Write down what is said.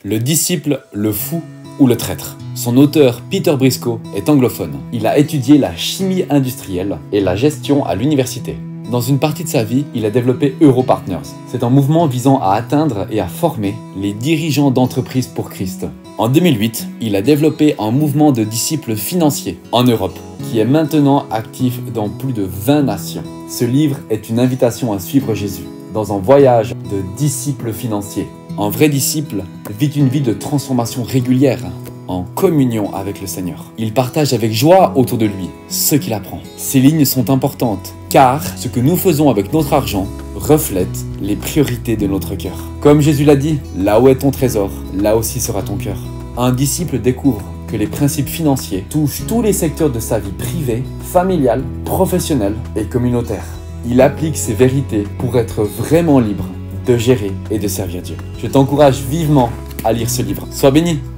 Le disciple, le fou ou le traître. Son auteur, Peter Briscoe, est anglophone. Il a étudié la chimie industrielle et la gestion à l'université. Dans une partie de sa vie, il a développé Europartners. C'est un mouvement visant à atteindre et à former les dirigeants d'entreprises pour Christ. En 2008, il a développé un mouvement de disciples financiers en Europe, qui est maintenant actif dans plus de 20 nations. Ce livre est une invitation à suivre Jésus dans un voyage de disciples financiers. Un vrai disciple vit une vie de transformation régulière, en communion avec le Seigneur. Il partage avec joie autour de lui ce qu'il apprend. Ces lignes sont importantes, car ce que nous faisons avec notre argent reflète les priorités de notre cœur. Comme Jésus l'a dit, là où est ton trésor, là aussi sera ton cœur. Un disciple découvre que les principes financiers touchent tous les secteurs de sa vie privée, familiale, professionnelle et communautaire. Il applique ces vérités pour être vraiment libre de gérer et de servir Dieu. Je t'encourage vivement à lire ce livre. Sois béni!